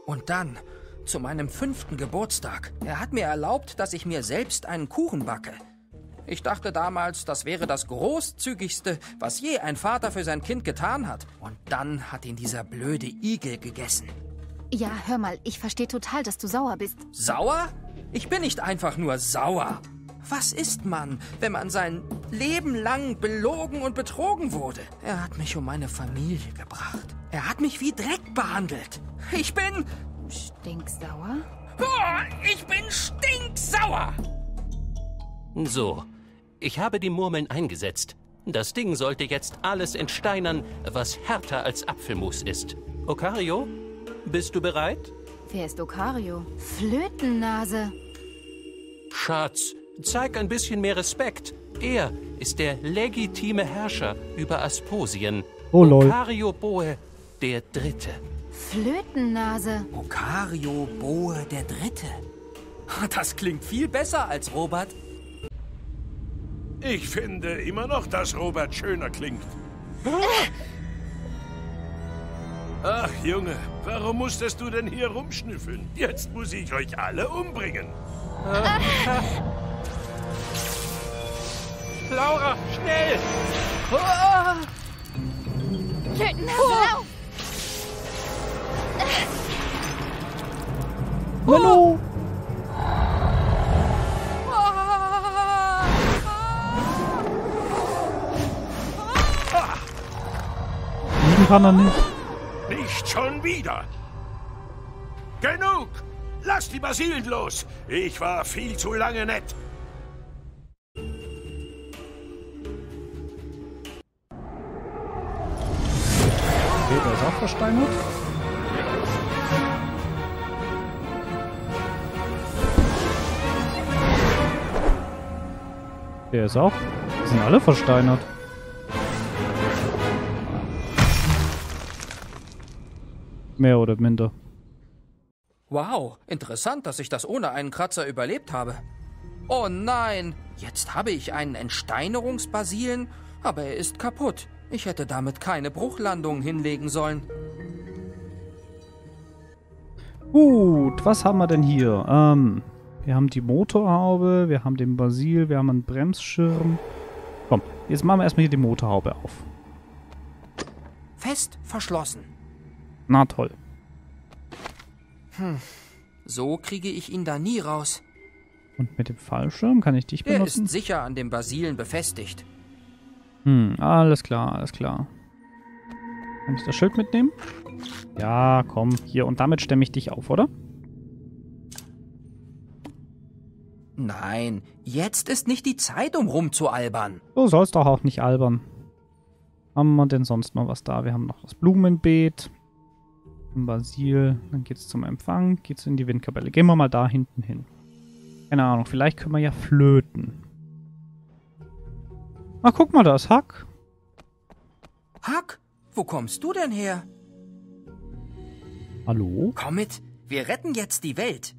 Und dann, zu meinem 5. Geburtstag. Er hat mir erlaubt, dass ich mir selbst einen Kuchen backe. Ich dachte damals, das wäre das Großzügigste, was je ein Vater für sein Kind getan hat. Und dann hat ihn dieser blöde Igel gegessen. Ja, hör mal, ich verstehe total, dass du sauer bist. Sauer? Ich bin nicht einfach nur sauer. Was ist man, wenn man sein Leben lang belogen und betrogen wurde? Er hat mich um meine Familie gebracht. Er hat mich wie Dreck behandelt. Ich bin... Stinksauer? Oh, ich bin stinksauer! So, ich habe die Murmeln eingesetzt. Das Ding sollte jetzt alles entsteinern, was härter als Apfelmus ist. Okario, bist du bereit? Wer ist Okario? Flötennase. Schatz, zeig ein bisschen mehr Respekt. Er ist der legitime Herrscher über Asposien. Oh lol. Okario Boe der Dritte. Flötennase. Okario Boe der Dritte. Das klingt viel besser als Robert. Ich finde immer noch, dass Robert schöner klingt. Ach, Junge, warum musstest du denn hier rumschnüffeln? Jetzt muss ich euch alle umbringen. Laura, schnell! Flötennase, lauf! Hallo! Liegen kann er nicht. Nicht schon wieder. Genug! Lasst die Basilen los! Ich war viel zu lange nett. Okay, der ist auch versteinert. Der ist auch. Die sind alle versteinert. Mehr oder minder. Wow, interessant, dass ich das ohne einen Kratzer überlebt habe. Oh nein, jetzt habe ich einen Entsteinerungsbasilen, aber er ist kaputt. Ich hätte damit keine Bruchlandung hinlegen sollen. Gut, was haben wir denn hier? Wir haben die Motorhaube, wir haben den Basil, wir haben einen Bremsschirm. Komm, jetzt machen wir erstmal hier die Motorhaube auf. Fest verschlossen. Na toll. So kriege ich ihn da nie raus. Und mit dem Fallschirm kann ich dich Der benutzen? ist sicher an dem Basilen befestigt. Alles klar, alles klar. Kann ich das Schild mitnehmen? Ja, komm, hier. Und damit stemme ich dich auf, oder? Nein, jetzt ist nicht die Zeit, um rumzualbern. Du sollst doch auch nicht albern. Haben wir denn sonst noch was da? Wir haben noch das Blumenbeet. Ein Basil. Dann geht's zum Empfang. Geht's in die Windkapelle. Gehen wir mal da hinten hin. Keine Ahnung, vielleicht können wir ja flöten. Ach, guck mal, da ist Huck. Huck, wo kommst du denn her? Hallo? Komm mit, wir retten jetzt die Welt.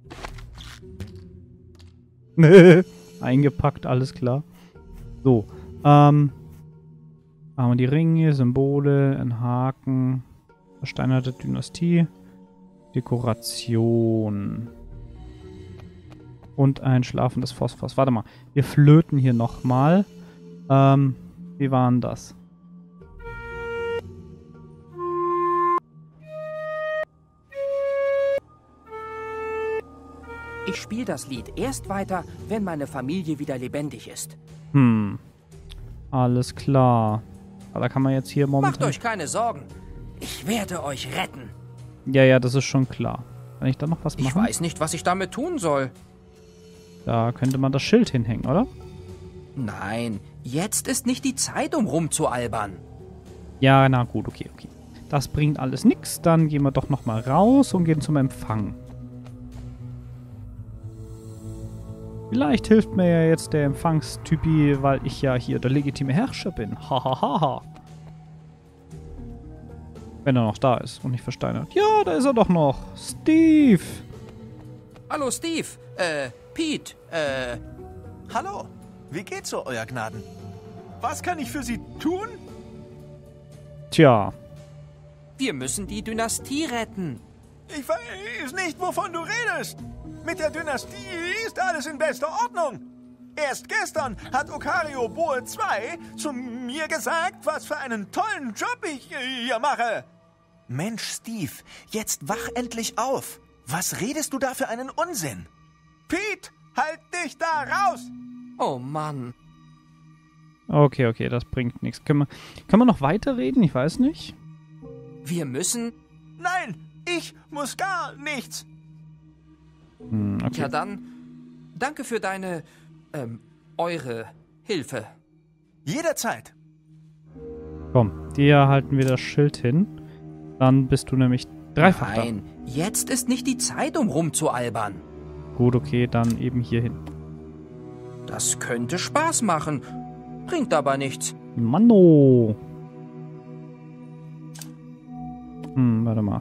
Eingepackt, alles klar. So, haben wir die Ringe, Symbole, ein Haken, versteinerte Dynastie, Dekoration und ein schlafendes Phosphos. Warte mal, wir flöten hier nochmal. Wie war denn das? Ich spiele das Lied erst weiter, wenn meine Familie wieder lebendig ist. Alles klar. Aber da kann man jetzt hier momentan... Macht euch keine Sorgen. Ich werde euch retten. Ja, das ist schon klar. Kann ich da noch was machen? Ich weiß nicht, was ich damit tun soll. Da könnte man das Schild hinhängen, oder? Nein, jetzt ist nicht die Zeit, um rumzualbern. Ja, na gut, okay. Das bringt alles nichts. Dann gehen wir doch nochmal raus und gehen zum Empfang. Vielleicht hilft mir ja jetzt der Empfangstypi, weil ich ja hier der legitime Herrscher bin. Hahaha. Wenn er noch da ist und nicht versteinert. Ja, da ist er doch noch. Steve. Hallo Steve. Pete. Hallo, wie geht's so, Euer Gnaden? Was kann ich für Sie tun? Tja. Wir müssen die Dynastie retten. Ich weiß nicht, wovon du redest. Mit der Dynastie ist alles in bester Ordnung. Erst gestern hat Okario Boe 2 zu mir gesagt, was für einen tollen Job ich hier mache. Mensch, Steve, jetzt wach endlich auf. Was redest du da für einen Unsinn? Pete, halt dich da raus! Oh Mann. Okay, das bringt nichts. Können wir noch weiterreden? Ich weiß nicht. Wir müssen... Nein, ich muss gar nichts. Okay. Ja dann, danke für deine, eure Hilfe. Jederzeit. Komm, dir halten wir das Schild hin. Dann bist du nämlich dreifach da. Nein, jetzt ist nicht die Zeit, um rumzualbern. Gut, okay, dann eben hier hin. Das könnte Spaß machen, bringt aber nichts. Manno! Warte mal.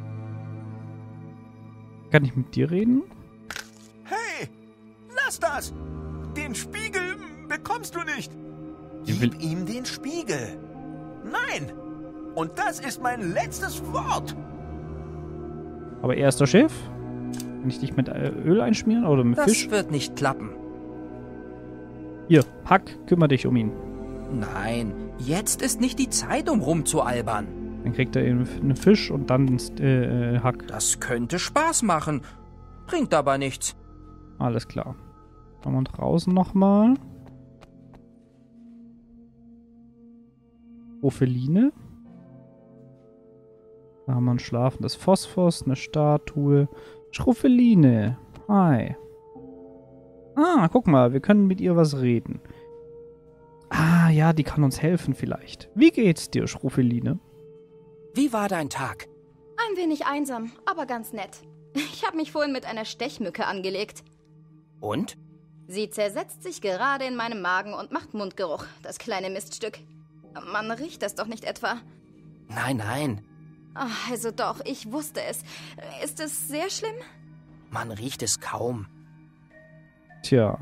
Kann ich mit dir reden? Hey, lass das! Den Spiegel bekommst du nicht. Ich will- Gib ihm den Spiegel. Nein! Und das ist mein letztes Wort. Aber er ist der Chef? Kann ich dich mit Öl einschmieren oder mit Das Fisch? wird nicht klappen. Hier, Hack, kümmere dich um ihn. Nein, jetzt ist nicht die Zeit, um rumzualbern. Dann kriegt er eben einen Fisch und dann Hack. Das könnte Spaß machen, bringt aber nichts. Alles klar. Schauen wir draußen nochmal. Opheline. Da haben wir ein schlafendes Phosphos, eine Statue. Schroffeline. Hi. Ah, guck mal, wir können mit ihr was reden. Ah, ja, die kann uns helfen vielleicht. Wie geht's dir, Schroffeline? Wie war dein Tag? Ein wenig einsam, aber ganz nett. Ich habe mich vorhin mit einer Stechmücke angelegt. Und? Sie zersetzt sich gerade in meinem Magen und macht Mundgeruch, das kleine Miststück. Man riecht es doch nicht etwa. Nein, Ach, also doch, ich wusste es. Ist es sehr schlimm? man riecht es kaum. Tja,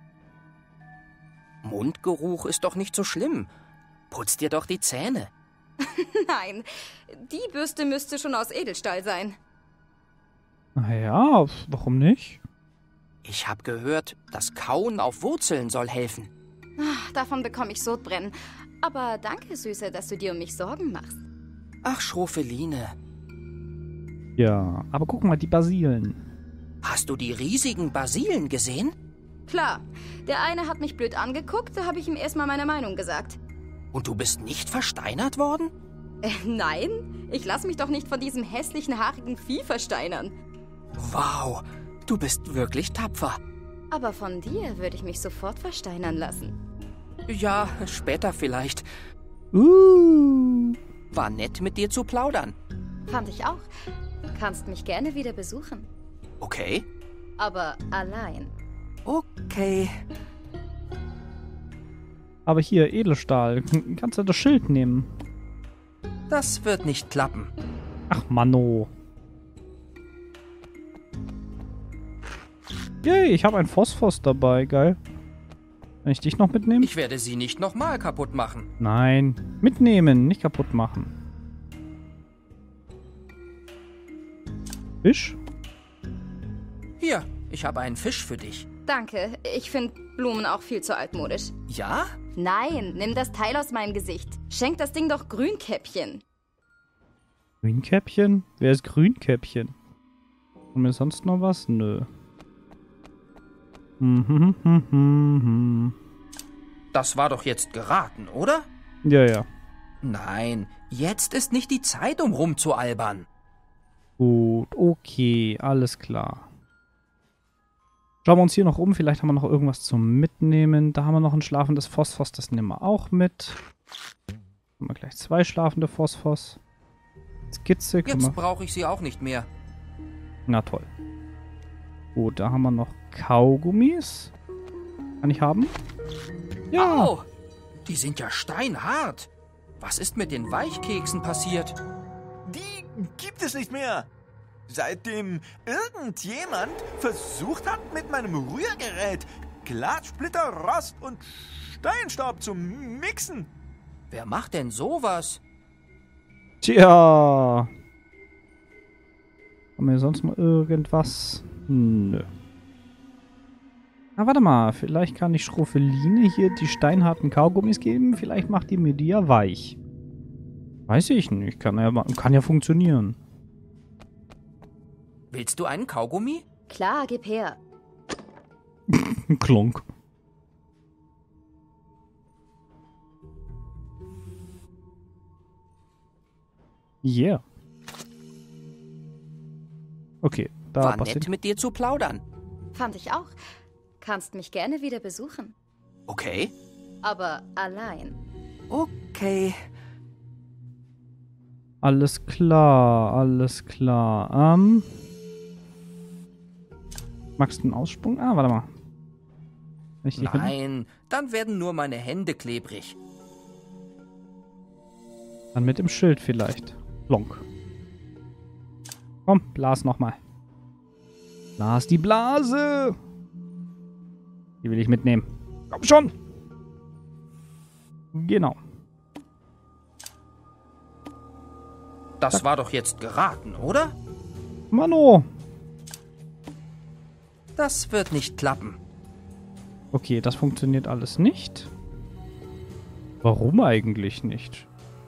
Mundgeruch ist doch nicht so schlimm. Putz dir doch die Zähne. Nein, die Bürste müsste schon aus Edelstahl sein. naja, warum nicht? Ich habe gehört, das Kauen auf Wurzeln soll helfen. Ach, davon bekomme ich Sodbrennen. Aber danke, Süße, dass du dir um mich Sorgen machst. Ach, Schroffeline, Ja, aber guck mal, die Basilen. hast du die riesigen Basilen gesehen? Klar, der eine hat mich blöd angeguckt, da habe ich ihm erstmal meine Meinung gesagt. Und du bist nicht versteinert worden? Nein, ich lasse mich doch nicht von diesem hässlichen, haarigen Vieh versteinern. Wow, du bist wirklich tapfer. Aber von dir würde ich mich sofort versteinern lassen. Ja, später vielleicht. War nett, mit dir zu plaudern. Fand ich auch. Kannst mich gerne wieder besuchen. Okay. Aber allein. Okay. Aber hier, Edelstahl. Kannst du das Schild nehmen? Das wird nicht klappen. Ach, Manno. Yay, ich habe ein Phosphos dabei. Geil. Kann ich dich noch mitnehmen? Ich werde sie nicht nochmal kaputt machen. Nein. Mitnehmen, nicht kaputt machen. Fisch? Hier, ich habe einen Fisch für dich. Danke, ich finde Blumen auch viel zu altmodisch. Ja? Nein, nimm das Teil aus meinem Gesicht. Schenk das Ding doch Grünkäppchen. Grünkäppchen? Wer ist Grünkäppchen? Und mir sonst noch was? Nö. Das war doch jetzt geraten, oder? Ja, ja. Nein, jetzt ist nicht die Zeit, um rumzualbern. Gut, okay, alles klar. Schauen wir uns hier noch um. Vielleicht haben wir noch irgendwas zum Mitnehmen. Da haben wir noch ein schlafendes Phosphos. Das nehmen wir auch mit. Haben wir gleich 2 schlafende Phosphos. Skizze. Können Jetzt wir... brauche ich sie auch nicht mehr. Na toll. Gut, da haben wir noch Kaugummis. Kann ich haben? Ja. Au! Die sind ja steinhart. Was ist mit den Weichkeksen passiert? Die gibt es nicht mehr. Seitdem irgendjemand versucht hat, mit meinem Rührgerät Glassplitter, Rost und Steinstaub zu mixen. Wer macht denn sowas? Tja. Haben wir sonst noch irgendwas? Nö. Na, warte mal. Vielleicht kann ich Schroffeline hier die steinharten Kaugummis geben. Vielleicht macht die mir die ja weich. Weiß ich nicht. Kann ja funktionieren. Willst du einen Kaugummi? Klar, gib her. Klonk. Yeah. Okay, da War passiert. nett, mit dir zu plaudern. Fand ich auch. Kannst mich gerne wieder besuchen. Okay. Aber allein. Okay. Alles klar, alles klar. Magst du einen Aussprung? Ah, warte mal. Nein, dann werden nur meine Hände klebrig. Dann mit dem Schild vielleicht. Plonk. Komm, blas nochmal. Blas die Blase. Die will ich mitnehmen. Komm schon. Genau. Das war doch jetzt geraten, oder? Mano. Das wird nicht klappen. Okay, das funktioniert alles nicht. Warum eigentlich nicht?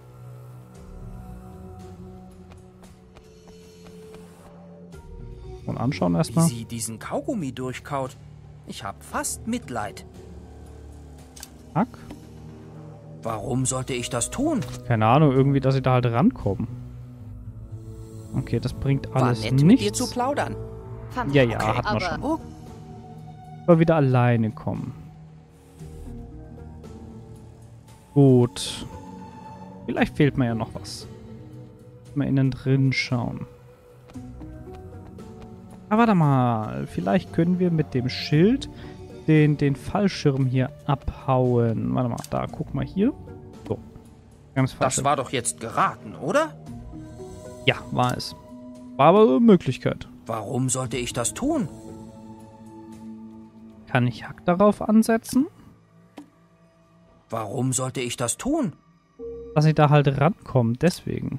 Und anschauen Wie erstmal. sie diesen Kaugummi durchkaut. Ich hab fast Mitleid. Zack. Warum sollte ich das tun? Keine Ahnung, irgendwie, dass sie da halt rankommen. Okay, das bringt War alles nett, nichts. mit dir zu plaudern. Fand Ja, ich ja, auch. hat man Aber schon. Oh, Aber wieder alleine kommen. Gut. Vielleicht fehlt mir ja noch was. Mal innen drin schauen. Aber warte mal. Vielleicht können wir mit dem Schild den Fallschirm hier abhauen. Warte mal, da, guck mal hier. So. Ganz falsch. das war doch jetzt geraten, oder? Ja, war es. War aber eine Möglichkeit. Warum sollte ich das tun? Kann ich Hack darauf ansetzen? Warum sollte ich das tun? Dass ich da halt rankomme, deswegen.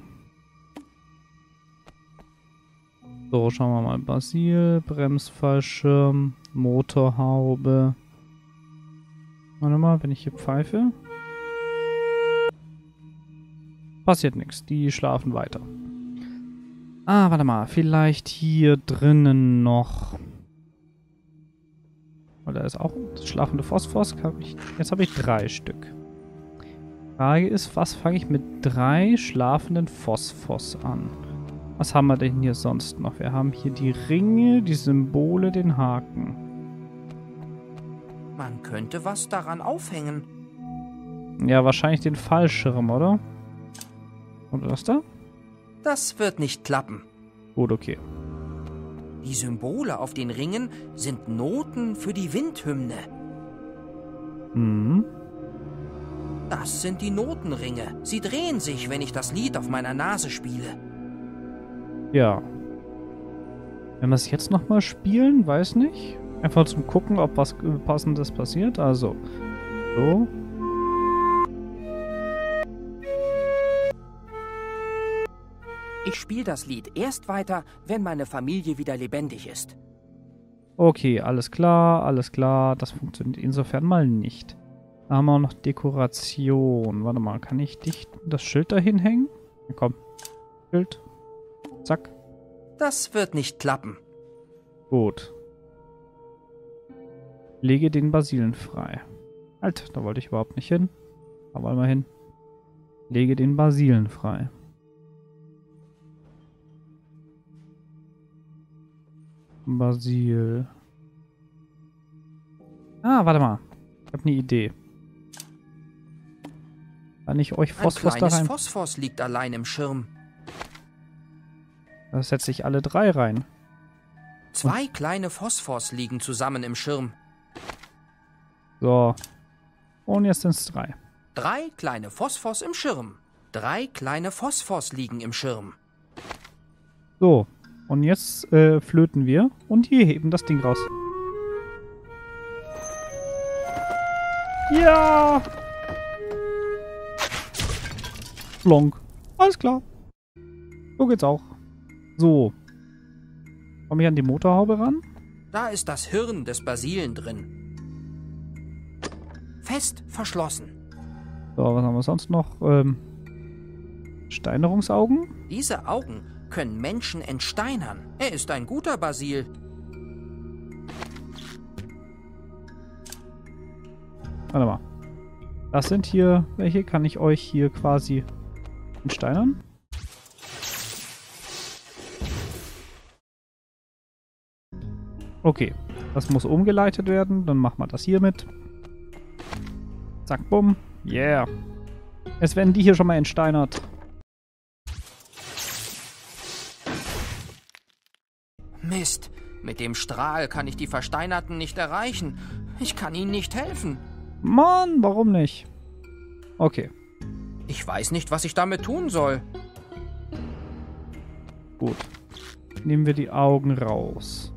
So, schauen wir mal. Basil, Bremsfallschirm, Motorhaube. Warte mal, wenn ich hier pfeife. Passiert nichts. Die schlafen weiter. Ah, warte mal. Vielleicht hier drinnen noch. Oh, da ist auch das schlafende Phosphos. Jetzt habe ich 3 Stück. Frage ist, was fange ich mit 3 schlafenden Phosphos an? Was haben wir denn hier sonst noch? Wir haben hier die Ringe, die Symbole, den Haken. Man könnte was daran aufhängen. Ja, wahrscheinlich den Fallschirm, oder? Oder das da? Das wird nicht klappen. Gut, okay. Die Symbole auf den Ringen sind Noten für die Windhymne. Mhm. Das sind die Notenringe. Sie drehen sich, wenn ich das Lied auf meiner Nase spiele. Ja. Wenn wir es jetzt nochmal spielen, weiß nicht. Einfach zum Gucken, ob was Passendes passiert. Also, so. Ich spiele das Lied erst weiter, wenn meine Familie wieder lebendig ist. Okay, alles klar, alles klar. Das funktioniert insofern mal nicht. Da haben wir auch noch Dekoration. Warte mal, kann ich das Schild da hinhängen? Ja, komm. Schild. Zack. Das wird nicht klappen. Gut. Lege den Basilen frei. Halt, da wollte ich überhaupt nicht hin. Da wollen wir hin. Lege den Basilen frei. Basil. Ah, warte mal. Ich habe eine Idee. Kann ich euch Ein Phosphos da kleines rein? Phosphos liegt allein im Schirm. Da setze ich alle 3 rein. 2 kleine Phosphors liegen zusammen im Schirm. So. Und jetzt sind es 3. 3 kleine Phosphors im Schirm. 3 kleine Phosphors liegen im Schirm. So. Und jetzt flöten wir und hier heben das Ding raus. Ja! Plonk. Alles klar. So geht's auch. So. Komme ich an die Motorhaube ran? Da ist das Hirn des Basilen drin. Fest verschlossen. So, was haben wir sonst noch? Steinerungsaugen? Diese Augen können Menschen entsteinern. Er ist ein guter Basil. Warte mal. Das sind hier welche? Kann ich euch hier quasi entsteinern? Okay. Das muss umgeleitet werden. Dann machen wir das hier mit. Zack, bumm. Yeah. Jetzt werden die hier schon mal entsteinert. Mist. Mit dem Strahl kann ich die Versteinerten nicht erreichen. Ich kann ihnen nicht helfen. Mann, warum nicht? Okay, Ich weiß nicht, was ich damit tun soll. gut. Nehmen wir die Augen raus.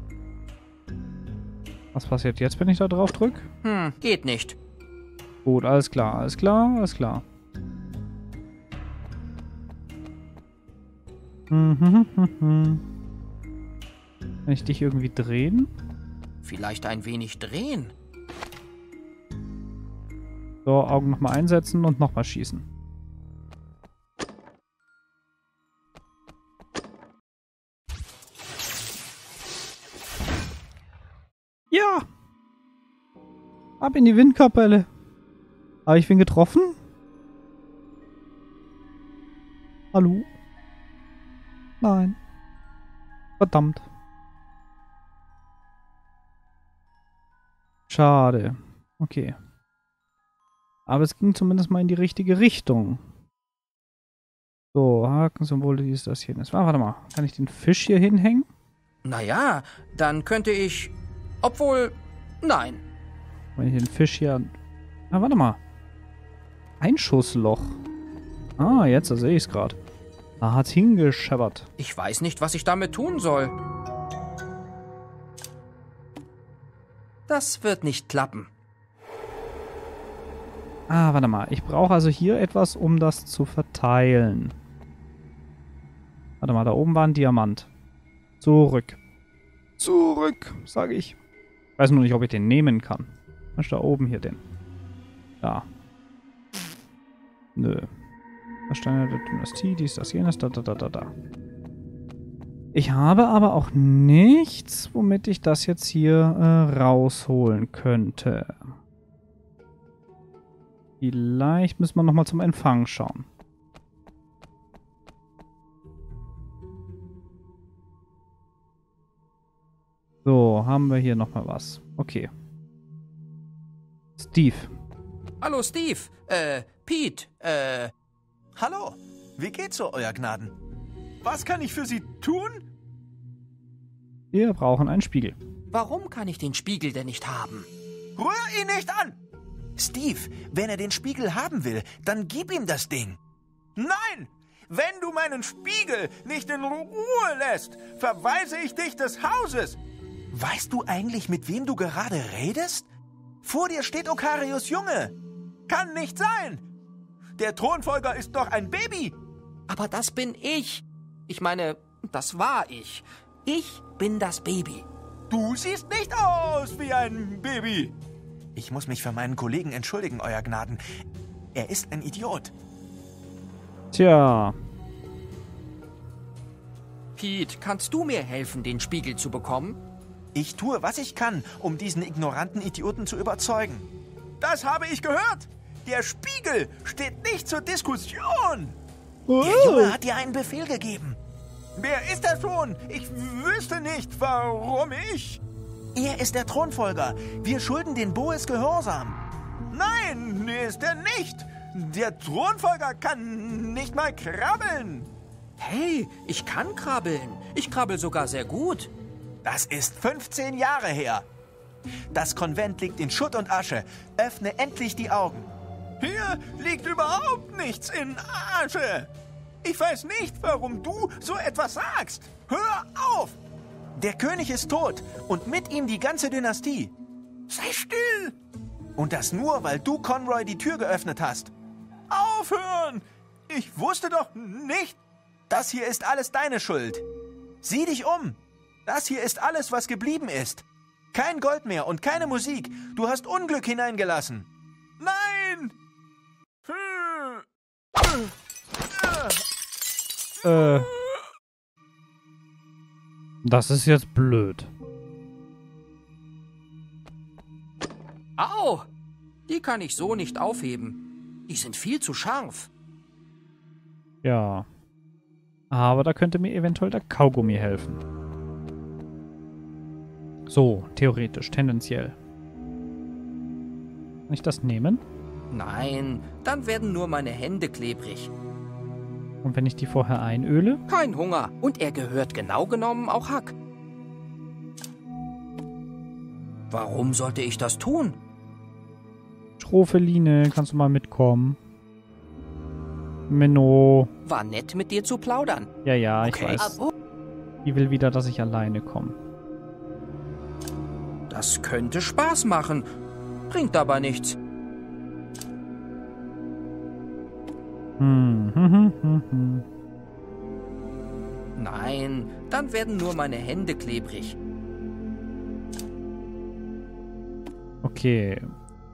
Was passiert jetzt, wenn ich da drauf drücke? Geht nicht. Gut, alles klar, alles klar, alles klar. Kann ich dich irgendwie drehen? Vielleicht ein wenig drehen. So, Augen nochmal einsetzen und nochmal schießen. Ja! Ab in die Windkapelle. Aber ich bin getroffen? Hallo? Nein. Verdammt. Schade. Okay. Aber es ging zumindest mal in die richtige Richtung. So, Hakensymbole, dies, das, jenes. Warte mal, kann ich den Fisch hier hinhängen? Naja, dann könnte ich... Obwohl... Nein. Wenn ich den Fisch hier... Ah, warte mal. Einschussloch. Ah, jetzt sehe ich es gerade. Da hat's hingescheppert. Ich weiß nicht, was ich damit tun soll. Das wird nicht klappen. Ah, warte mal. Ich brauche also hier etwas, um das zu verteilen. Warte mal, da oben war ein Diamant. Zurück. Zurück, sage ich. Ich weiß nur nicht, ob ich den nehmen kann. Was ist da oben hier denn? Da. Nö. Steine der Dynastie, dies, das, jenes, da. Ich habe aber auch nichts, womit ich das jetzt hier rausholen könnte. Vielleicht müssen wir nochmal zum Empfang schauen. So, haben wir hier nochmal was. Okay. Steve. Hallo, Steve. Pete. Hallo, wie geht's so, Euer Gnaden? Was kann ich für Sie tun? Wir brauchen einen Spiegel. Warum kann ich den Spiegel denn nicht haben? Rühr ihn nicht an! Steve, wenn er den Spiegel haben will, dann gib ihm das Ding. Nein! Wenn du meinen Spiegel nicht in Ruhe lässt, verweise ich dich des Hauses. Weißt du eigentlich, mit wem du gerade redest? Vor dir steht Okarios Junge. Kann nicht sein. Der Thronfolger ist doch ein Baby. Aber das bin ich. Ich meine, das war ich. Ich bin das Baby. Du siehst nicht aus wie ein Baby. Ich muss mich für meinen Kollegen entschuldigen, Euer Gnaden. Er ist ein Idiot. Tja. Pete, kannst du mir helfen, den Spiegel zu bekommen? Ich tue, was ich kann, um diesen ignoranten Idioten zu überzeugen. Das habe ich gehört. Der Spiegel steht nicht zur Diskussion. Der Junge hat dir einen Befehl gegeben. Wer ist er schon? Ich wüsste nicht, warum ich. Er ist der Thronfolger. Wir schulden den Boes Gehorsam. Nein, ist er nicht. Der Thronfolger kann nicht mal krabbeln. Hey, ich kann krabbeln. Ich krabbel sogar sehr gut. Das ist 15 Jahre her. Das Konvent liegt in Schutt und Asche. Öffne endlich die Augen. Hier liegt überhaupt nichts in Asche. Ich weiß nicht, warum du so etwas sagst. Hör auf! Der König ist tot und mit ihm die ganze Dynastie. Sei still! Und das nur, weil du Conroy die Tür geöffnet hast. Aufhören! Ich wusste doch nicht. Das hier ist alles deine Schuld. Sieh dich um. Das hier ist alles, was geblieben ist. Kein Gold mehr und keine Musik. Du hast Unglück hineingelassen. Nein! Das ist jetzt blöd. Au! Die kann ich so nicht aufheben. Die sind viel zu scharf. Ja. Aber da könnte mir eventuell der Kaugummi helfen. So, theoretisch, tendenziell. Kann ich das nehmen? Nein, dann werden nur meine Hände klebrig. Und wenn ich die vorher einöle? Kein Hunger. Und er gehört genau genommen auch Huck. Warum sollte ich das tun? Schrofeline, kannst du mal mitkommen? Menno. War nett, mit dir zu plaudern. Ja, ja, ich Okay. weiß. Die will wieder, dass ich alleine komme. Das könnte Spaß machen. Bringt aber nichts. Nein, dann werden nur meine Hände klebrig. Okay.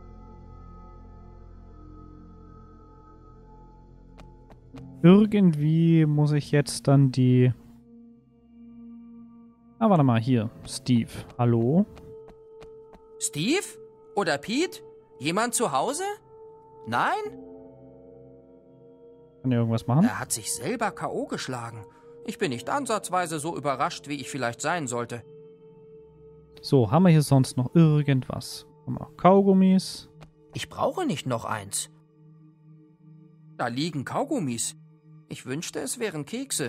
Irgendwie muss ich jetzt dann die... Ah, warte mal, hier. Steve. Hallo? Steve? Oder Pete? Jemand zu Hause? Nein? Kann ich irgendwas machen? Er hat sich selber K.O. geschlagen. Ich bin nicht ansatzweise so überrascht, wie ich vielleicht sein sollte. So, haben wir hier sonst noch irgendwas? Haben wir noch Kaugummis? Ich brauche nicht noch eins. Da liegen Kaugummis. Ich wünschte, es wären Kekse.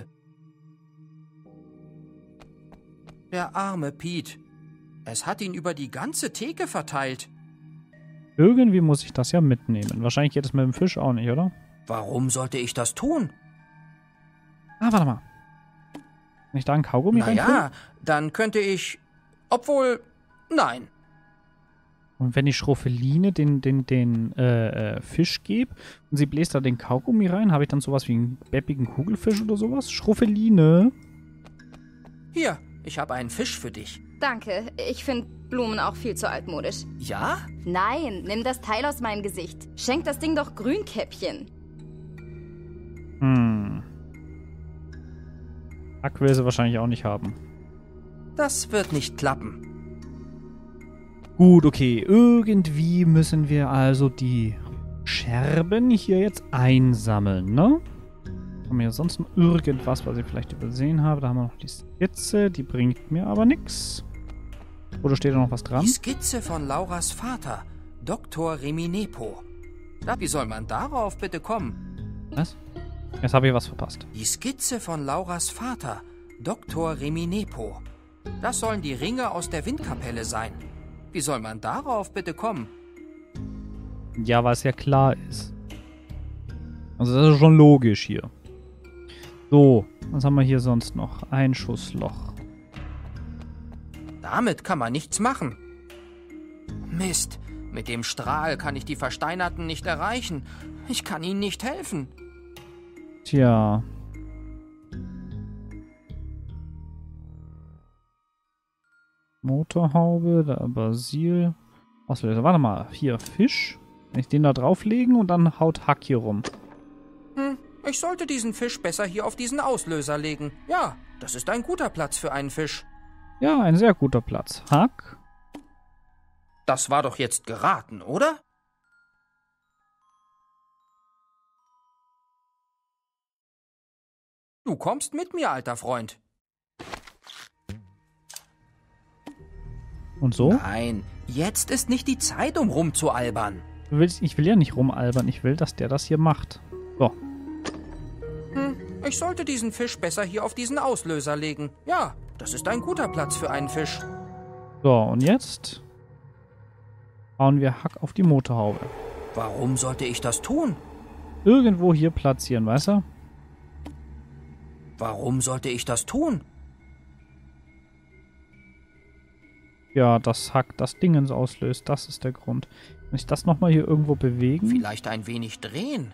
Der arme Pete. Es hat ihn über die ganze Theke verteilt. Irgendwie muss ich das ja mitnehmen. Wahrscheinlich geht es mit dem Fisch auch nicht, oder? Warum sollte ich das tun? Ah, warte mal. Kann ich da einen Kaugummi reinfüllen? Naja, dann könnte ich... Obwohl... Nein. Und wenn ich Schrofeline den Fisch gebe und sie bläst da den Kaugummi rein, habe ich dann sowas wie einen beppigen Kugelfisch oder sowas? Schrofeline. Hier, ich habe einen Fisch für dich. Danke, ich finde Blumen auch viel zu altmodisch. Ja? Nein, nimm das Teil aus meinem Gesicht. Schenk das Ding doch Grünkäppchen. Huck will sie wahrscheinlich auch nicht haben. Das wird nicht klappen. Gut, okay. Irgendwie müssen wir also die Scherben hier jetzt einsammeln, ne? Haben wir hier sonst noch irgendwas, was ich vielleicht übersehen habe? Da haben wir noch die Skizze, die bringt mir aber nichts. Oder steht da noch was dran? Die Skizze von Lauras Vater, Dr. Reminepo. Wie soll man darauf bitte kommen? Was? Jetzt habe ich was verpasst. Die Skizze von Lauras Vater, Dr. Reminepo. Das sollen die Ringe aus der Windkapelle sein. Wie soll man darauf bitte kommen? Ja, weil es ja klar ist. Also das ist schon logisch hier. So, was haben wir hier sonst noch? Einschussloch. Damit kann man nichts machen. Mist, mit dem Strahl kann ich die Versteinerten nicht erreichen. Ich kann ihnen nicht helfen. Tja. Motorhaube, da Basil. Auslöser. Warte mal, hier Fisch. Kann ich den da drauflegen und dann haut Huck hier rum. Ich sollte diesen Fisch besser hier auf diesen Auslöser legen. Ja, das ist ein guter Platz für einen Fisch. Ja, ein sehr guter Platz. Huck? Das war doch jetzt geraten, oder? Du kommst mit mir, alter Freund. Und so? Nein, jetzt ist nicht die Zeit, um rumzualbern. Ich will ja nicht rumalbern. Ich will, dass der das hier macht. So. Ich sollte diesen Fisch besser hier auf diesen Auslöser legen. Ja, das ist ein guter Platz für einen Fisch. So, und jetzt bauen wir Huck auf die Motorhaube. Warum sollte ich das tun? Irgendwo hier platzieren, weißt du? Warum sollte ich das tun? Ja, dass Huck das Dingens auslöst, das ist der Grund. Kann ich das nochmal hier irgendwo bewegen? Vielleicht ein wenig drehen.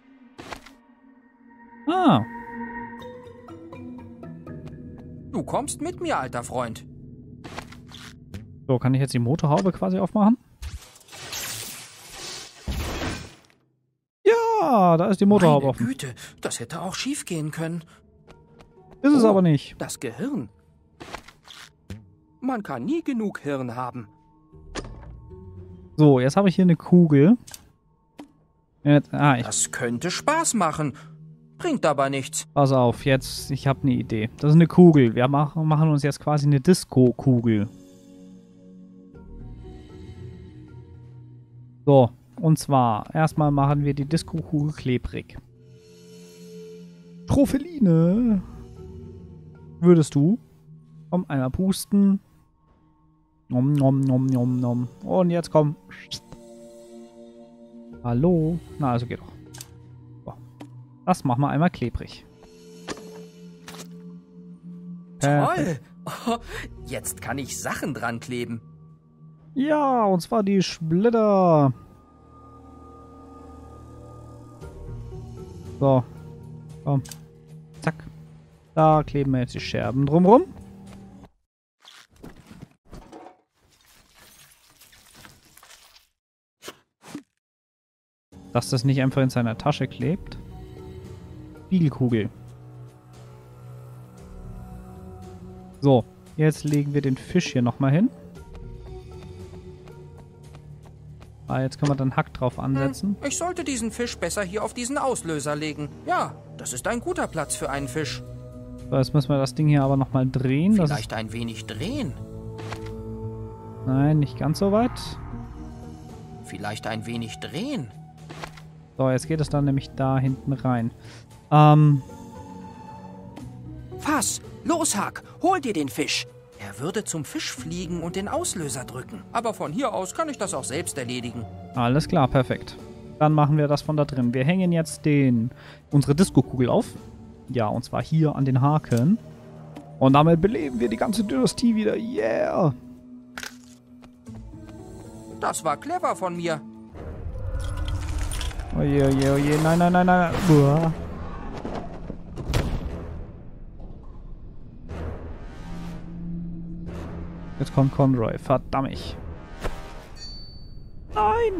Ah, Du kommst mit mir, alter Freund. So, kann ich jetzt die Motorhaube quasi aufmachen? Ja, da ist die Motorhaube Meine offen. Güte, das hätte auch schief gehen können. Ist es aber nicht. Das Gehirn. Man kann nie genug Hirn haben. So, jetzt habe ich hier eine Kugel. Jetzt, Das könnte Spaß machen. Bringt aber nichts. pass auf, jetzt, ich habe eine Idee. Das ist eine Kugel. Wir machen uns jetzt quasi eine Disco-Kugel. So, und zwar, erstmal machen wir die Disco-Kugel klebrig. Tropheline. Würdest du? Komm, einmal pusten. Nom, nom, nom, nom, nom. Und jetzt komm. Hallo? Na, also geht doch. So. Das machen wir einmal klebrig. Toll. Oh, jetzt kann ich Sachen dran kleben. Ja, und zwar die Splitter. So. Komm. Zack. Da kleben wir jetzt die Scherben drumrum. Dass das nicht einfach in seiner Tasche klebt. Spiegelkugel. So, jetzt legen wir den Fisch hier nochmal hin. Jetzt können wir dann Hack drauf ansetzen. Ich sollte diesen Fisch besser hier auf diesen Auslöser legen. Ja, das ist ein guter Platz für einen Fisch. So, jetzt müssen wir das Ding hier aber nochmal drehen. Das Vielleicht ein wenig drehen. Nein, nicht ganz so weit. Vielleicht ein wenig drehen. So, jetzt geht es dann nämlich da hinten rein. Fass, los Hack, hol dir den Fisch. Er würde zum Fisch fliegen und den Auslöser drücken. Aber von hier aus kann ich das auch selbst erledigen. Alles klar, perfekt. Dann machen wir das von da drin. Wir hängen jetzt unsere Disco-Kugel auf. Ja, und zwar hier an den Haken. Und damit beleben wir die ganze Dynastie wieder. Yeah! Das war clever von mir. Oje, oje, oje. Nein, nein, nein, nein. Uah. Jetzt kommt Conroy. Verdammt. Nein!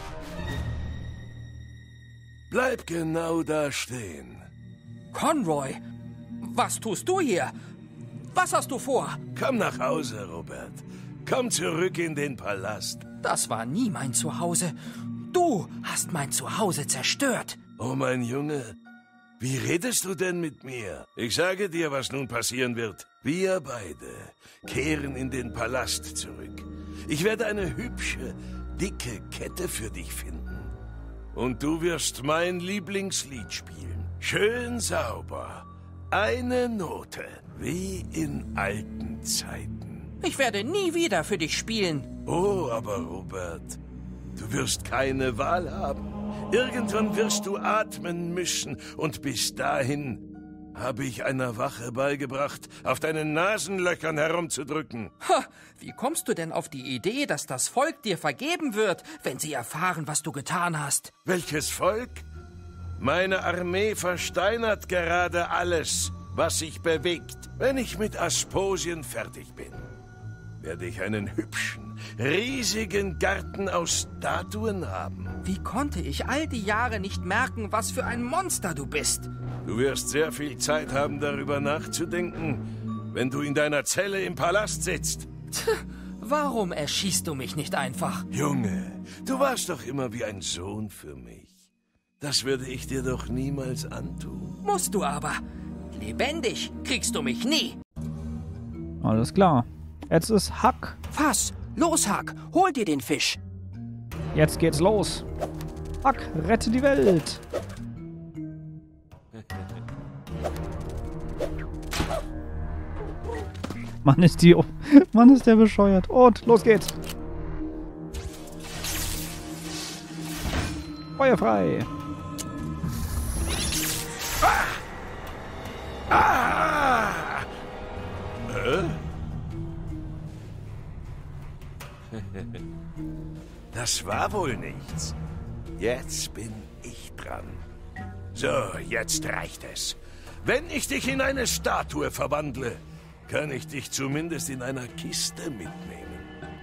Bleib genau da stehen. Conroy, was tust du hier? Was hast du vor? Komm nach Hause, Robert. Komm zurück in den Palast. Das war nie mein Zuhause. Du hast mein Zuhause zerstört. Oh, mein Junge, wie redest du denn mit mir? Ich sage dir, was nun passieren wird. Wir beide kehren in den Palast zurück. Ich werde eine hübsche, dicke Kette für dich finden. Und du wirst mein Lieblingslied spielen. Schön sauber. Eine Note. Wie in alten Zeiten. Ich werde nie wieder für dich spielen. Oh, aber Robert, du wirst keine Wahl haben. Irgendwann wirst du atmen müssen. Und bis dahin habe ich einer Wache beigebracht, auf deinen Nasenlöchern herumzudrücken. Ha, wie kommst du denn auf die Idee, dass das Volk dir vergeben wird, wenn sie erfahren, was du getan hast? Welches Volk? Meine Armee versteinert gerade alles, was sich bewegt. Wenn ich mit Asposien fertig bin, werde ich einen hübschen, riesigen Garten aus Statuen haben. Wie konnte ich all die Jahre nicht merken, was für ein Monster du bist? Du wirst sehr viel Zeit haben, darüber nachzudenken, wenn du in deiner Zelle im Palast sitzt. Warum erschießt du mich nicht einfach? Junge, du warst doch immer wie ein Sohn für mich. Das würde ich dir doch niemals antun. Musst du aber. Lebendig kriegst du mich nie. Alles klar. Jetzt ist Hack. Fass, los Hack, hol dir den Fisch. Jetzt geht's los. Hack, rette die Welt. Mann, ist der bescheuert. Und los geht's. Feuer frei. Das war wohl nichts. Jetzt bin ich dran. So, jetzt reicht es. Wenn ich dich in eine Statue verwandle, kann ich dich zumindest in einer Kiste mitnehmen.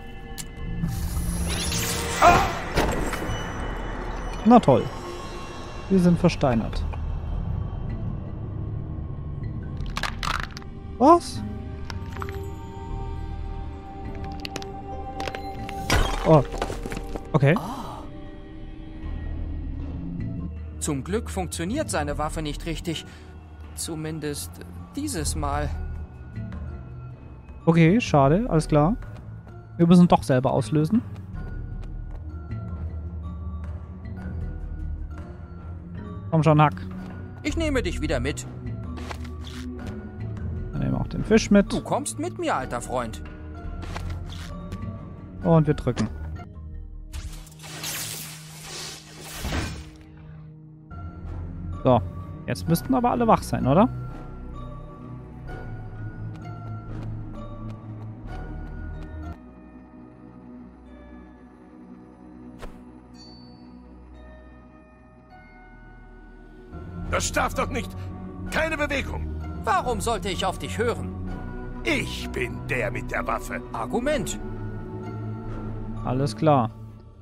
Na toll. Wir sind versteinert. Was? Oh. Okay. Zum Glück funktioniert seine Waffe nicht richtig. Zumindest dieses Mal. Okay, schade. Alles klar. Wir müssen doch selber auslösen. Komm schon, Hack. Ich nehme dich wieder mit. Dann nehmen wir auch den Fisch mit. Du kommst mit mir, alter Freund. Und wir drücken. So, jetzt müssten aber alle wach sein, oder? Das darf doch nicht. Keine Bewegung. Warum sollte ich auf dich hören? Ich bin der mit der Waffe. Argument. Alles klar.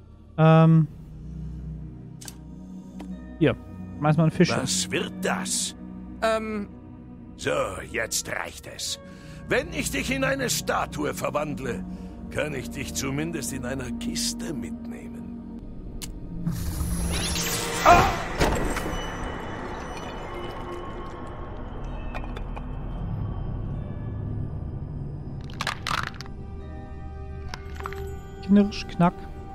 Hier. Schmeiß mal einen Fisch. Was wird das? So, jetzt reicht es. Wenn ich dich in eine Statue verwandle, kann ich dich zumindest in einer Kiste mitnehmen. Ah! Knirsch, knack.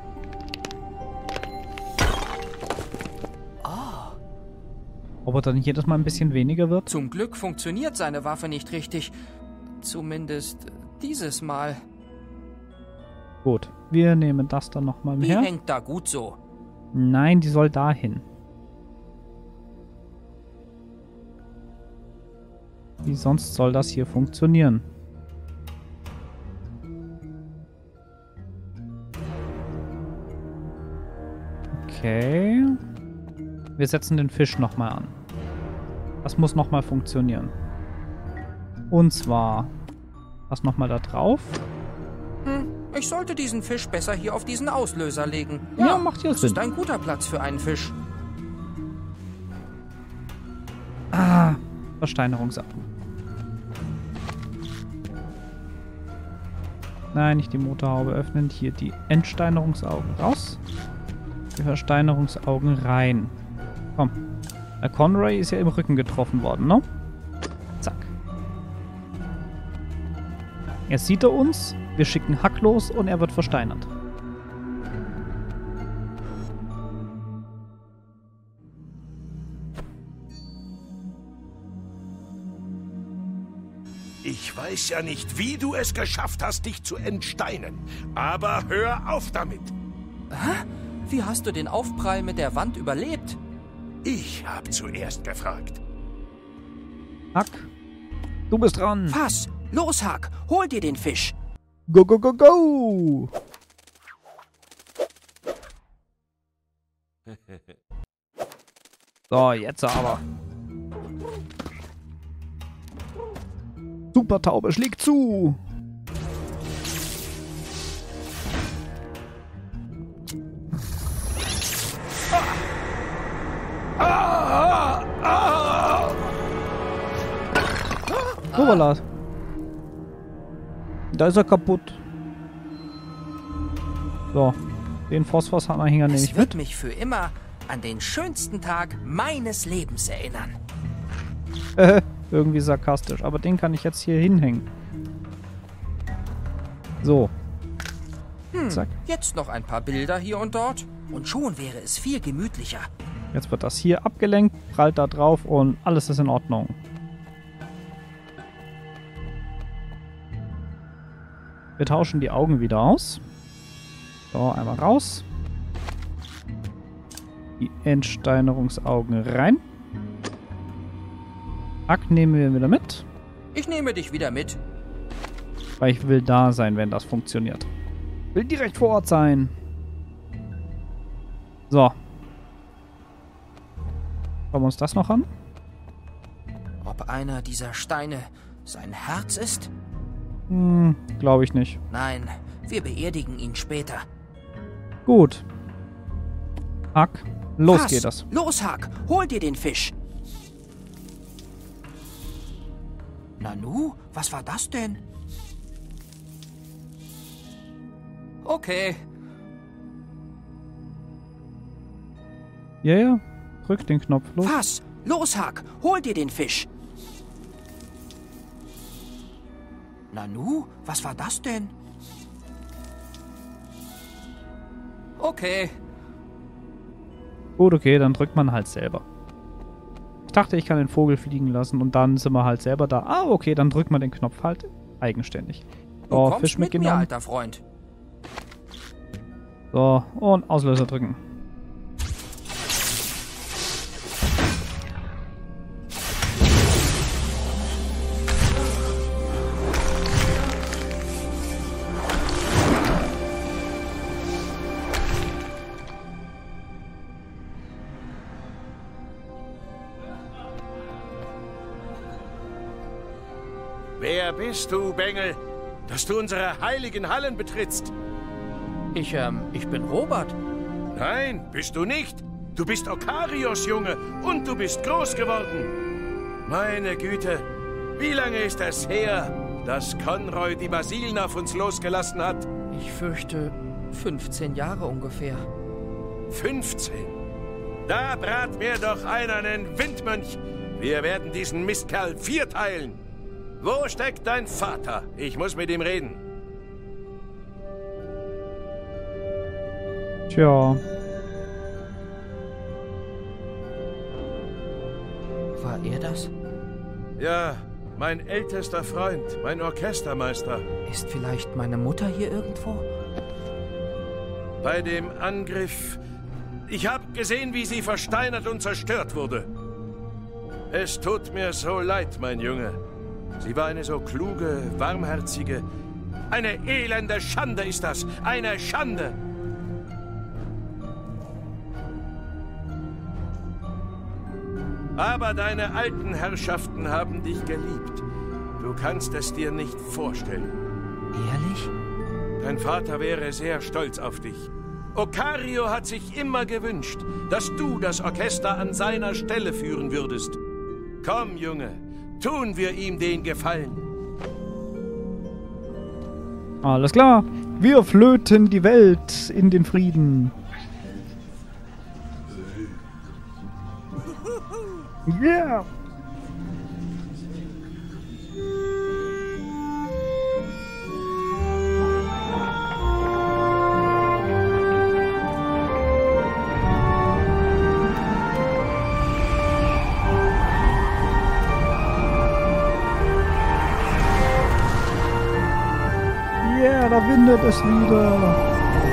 Ob er dann jedes Mal ein bisschen weniger wird? Zum Glück funktioniert seine Waffe nicht richtig. Zumindest dieses Mal. Gut, wir nehmen das dann nochmal Die her. hängt da gut so. Nein, die soll dahin. Wie sonst soll das hier funktionieren? Okay. Wir setzen den Fisch nochmal an. Das muss nochmal funktionieren. Und zwar das nochmal da drauf. Ich sollte diesen Fisch besser hier auf diesen Auslöser legen. Ja, macht ja das Sinn. ist ein guter Platz für einen Fisch. Ah, Versteinerungsaugen. Nein, nicht die Motorhaube öffnen. Hier die Entsteinerungsaugen raus. Die Versteinerungsaugen rein. Komm. Der Conroy ist ja im Rücken getroffen worden, ne? Zack. Jetzt sieht er uns, wir schicken Hack los und er wird versteinert. Ich weiß ja nicht, wie du es geschafft hast, dich zu entsteinen. Aber hör auf damit. Wie hast du den Aufprall mit der Wand überlebt? Ich habe zuerst gefragt. Hack, du bist dran. Was? Los, Hack, hol dir den Fisch. Go, go, go, go! So, jetzt aber. Super Taube, schlägt zu! Hoppala. Da ist er kaputt. So, den Phosphosanhänger nehme ich Es wird mit. mich für immer an den schönsten Tag meines Lebens erinnern. Irgendwie sarkastisch, aber den kann ich jetzt hier hinhängen. So. Zack. Jetzt noch ein paar Bilder hier und dort. Und schon wäre es viel gemütlicher. Jetzt wird das hier abgelenkt, prallt da drauf und alles ist in Ordnung. Wir tauschen die Augen wieder aus. So, einmal raus. Die Entsteinerungsaugen rein. Hack nehmen wir wieder mit, Ich nehme dich wieder mit. weil ich will da sein, wenn das funktioniert. Will direkt vor Ort sein. So. Schauen wir uns das noch an. Ob einer dieser Steine sein Herz ist? Glaube ich nicht. Nein, Wir beerdigen ihn später. Gut. Hack, los Was? geht das. Los, Hack, hol dir den Fisch. Nanu, was war das denn? Okay. Ja, ja. Drück den Knopf. Los. Was? Los, Hack, hol dir den Fisch. Nanu, was war das denn? Okay. Gut, okay, dann drückt man halt selber. Ich dachte, ich kann den Vogel fliegen lassen und dann sind wir halt selber da. Ah, okay, dann drückt man den Knopf halt eigenständig. Du So, kommst Fisch mit mir, mitgenommen. alter Freund. So, und Auslöser drücken. Wer bist du, Bengel, dass du unsere heiligen Hallen betrittst? Ich bin Robert. Nein, bist du nicht. Du bist Okarios Junge und du bist groß geworden. Meine Güte, wie lange ist es her, dass Conroy die Basilen auf uns losgelassen hat? Ich fürchte 15 Jahre ungefähr. 15? Da brat mir doch einer einen Windmönch. Wir werden diesen Mistkerl vierteilen. Wo steckt dein Vater? Ich muss mit ihm reden. Tja. War er das? Ja, mein ältester Freund, mein Orchestermeister. Ist vielleicht meine Mutter hier irgendwo? Bei dem Angriff... Ich habe gesehen, wie sie versteinert und zerstört wurde. Es tut mir so leid, mein Junge. Sie war eine so kluge, warmherzige... Eine elende Schande ist das! Eine Schande! Aber deine alten Herrschaften haben dich geliebt. Du kannst es dir nicht vorstellen. Ehrlich? Dein Vater wäre sehr stolz auf dich. Okario hat sich immer gewünscht, dass du das Orchester an seiner Stelle führen würdest. Komm, Junge, tun wir ihm den Gefallen. Alles klar. Wir flöten die Welt in den Frieden. Yeah! Yeah, da windet es wieder.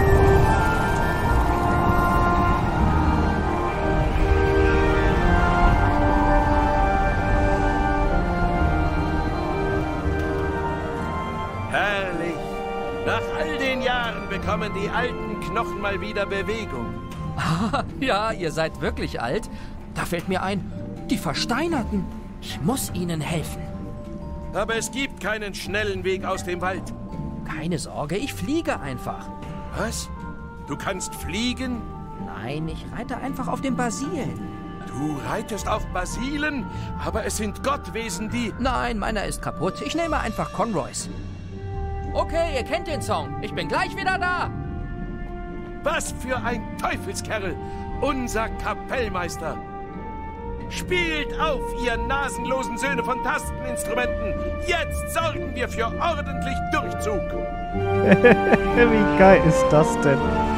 Herrlich. Nach all den Jahren bekommen die alten Knochen mal wieder Bewegung. Ja, ihr seid wirklich alt. Da fällt mir ein, die Versteinerten. Ich muss ihnen helfen. Aber es gibt keinen schnellen Weg aus dem Wald. Keine Sorge, ich fliege einfach. Was? Du kannst fliegen? Nein, ich reite einfach auf den Basilen. Du reitest auf Basilen? Aber es sind Gottwesen, die... Nein, meiner ist kaputt. Ich nehme einfach Conroys. Okay, ihr kennt den Song. Ich bin gleich wieder da. Was für ein Teufelskerl! Unser Kapellmeister! Spielt auf, ihr nasenlosen Söhne von Tasteninstrumenten! Jetzt sorgen wir für ordentlich Durchzug! Wie geil ist das denn?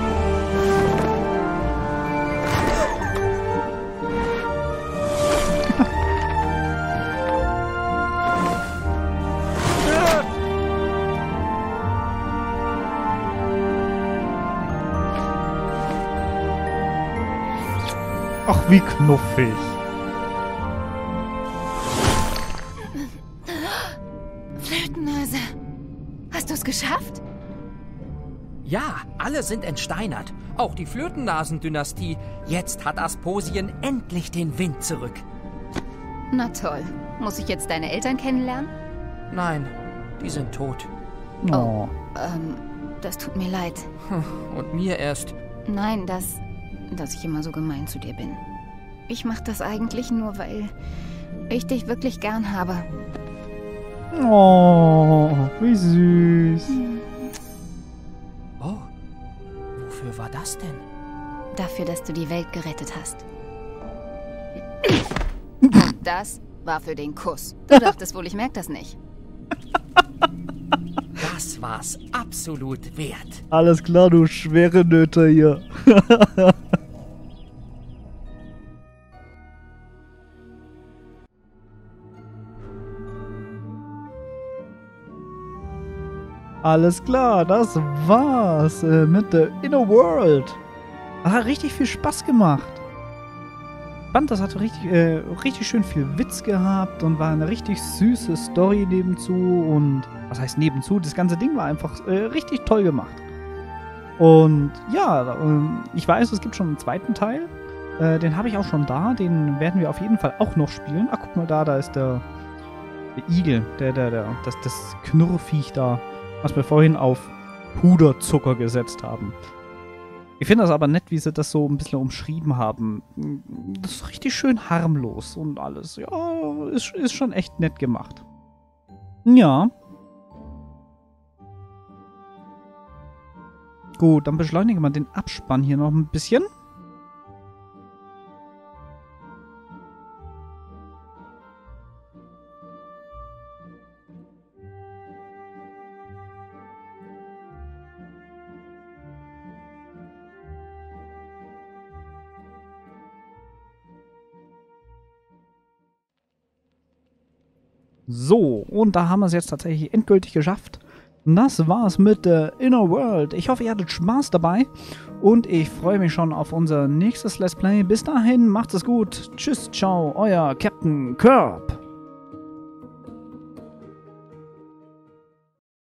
Ach, wie knuffig. Flötennase. Hast du es geschafft? Ja, alle sind entsteinert. Auch die Flötennasendynastie. Jetzt hat Asposien endlich den Wind zurück. Na toll. Muss ich jetzt deine Eltern kennenlernen? Nein, die sind tot. Oh. Das tut mir leid. Und mir erst. Nein, dass ich immer so gemein zu dir bin. Ich mach das eigentlich nur, weil ich dich wirklich gern habe. Oh, wie süß. Oh, wofür war das denn? Dafür, dass du die Welt gerettet hast. Und das war für den Kuss. Du dachtest wohl, ich merke das nicht. Das war's absolut wert. Alles klar, du schwere Nöte hier. Alles klar, das war's mit der Inner World. Hat richtig viel Spaß gemacht. Ich fand, das hatte richtig schön viel Witz gehabt und war eine richtig süße Story nebenzu. Und was heißt nebenzu? Das ganze Ding war einfach richtig toll gemacht. Und ja, ich weiß, es gibt schon einen zweiten Teil. Den habe ich auch schon da. Den werden wir auf jeden Fall auch noch spielen. Ach, guck mal da ist der Igel. Das Knurrviech da, was wir vorhin auf Puderzucker gesetzt haben. Ich finde das aber nett, wie sie das so ein bisschen umschrieben haben. Das ist richtig schön harmlos und alles. Ja, ist schon echt nett gemacht. Ja. Gut, dann beschleunigen wir den Abspann hier noch ein bisschen. So, und da haben wir es jetzt tatsächlich endgültig geschafft. Das war's mit der Inner World. Ich hoffe, ihr hattet Spaß dabei und ich freue mich schon auf unser nächstes Let's Play. Bis dahin, macht es gut. Tschüss, ciao, euer Captain Curb.